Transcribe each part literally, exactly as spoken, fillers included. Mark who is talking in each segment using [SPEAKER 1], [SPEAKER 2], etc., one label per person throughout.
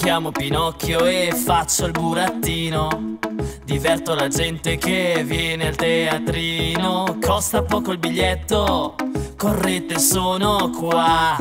[SPEAKER 1] chiamo Pinocchio e faccio il burattino. Diverto la gente che viene al teatrino. Costa poco il biglietto, correte, sono qua.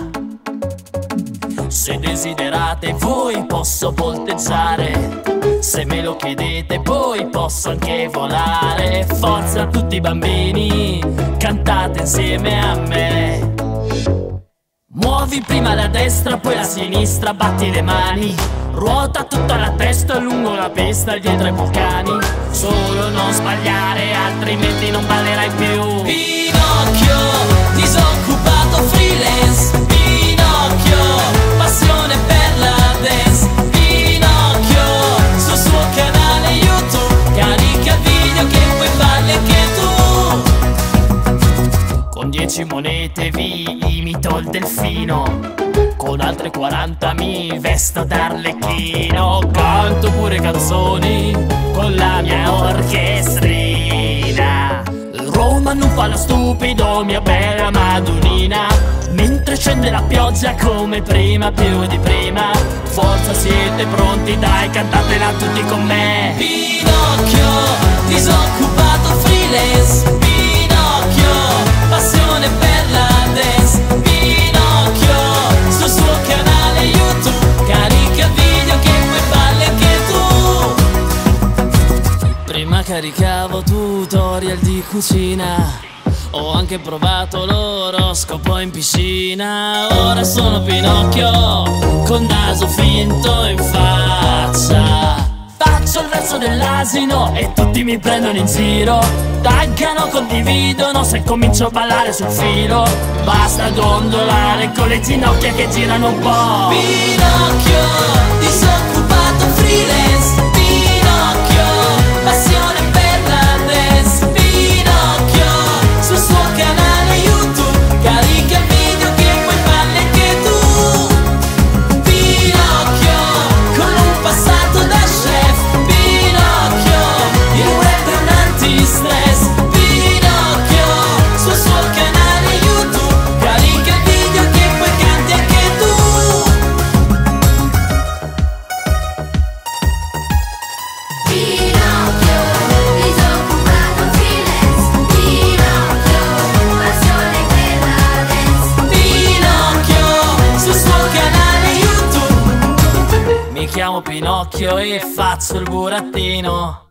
[SPEAKER 1] Se desiderate voi posso volteggiare, se me lo chiedete poi posso anche volare. Forza a tutti i bambini, cantate insieme a me. Muovi prima la destra, poi la sinistra, batti le mani. Ruota tutta la testa lungo la pista dietro ai vulcani. Solo non sbagliare, altrimenti non ballerai più. Pinocchio, disoccupato freelance. Pinocchio, passione per la dance. Pinocchio, sul suo canale YouTube carica video che poi balli anche tu. Con dieci monete vi imito il delfino, con altre quaranta mi vesto d'arlecchino. Canto pure canzoni con la mia orchestrina. Roma non fa lo stupido, mia bella Madonnina. Mentre scende la pioggia come prima, più di prima. Forza, siete pronti? Dai, cantatela tutti con me. Pinocchio, disoccupato freelance. Pinocchio, passione per la dance. Pinocchio, sul suo canale YouTube carica video che poi balli anche tu. Prima caricavo tutorial di cucina, ho anche provato l'oroscopo in piscina. Ora sono Pinocchio con naso finto in faccia. Faccio il verso dell'asino e tutti mi prendono in giro. Taggano, condividono se comincio a ballare sul filo. Basta dondolare con le ginocchia che girano un po'. Pinocchio, disoccupato freelance. Pinocchio, passione per la dance. Pinocchio, sul suo canale YouTube carica video che poi balli anche tu. Pinocchio, con un passato da chef. Pinocchio, il web è un antistress. Pinocchio, sul suo canale YouTube carica video che poi canti anche tu.
[SPEAKER 2] Pinocchio, disoccupato freelance. Pinocchio, passione per la dance.
[SPEAKER 1] Pinocchio, sul suo canale YouTube. Mi chiamo Pinocchio e faccio il burattino.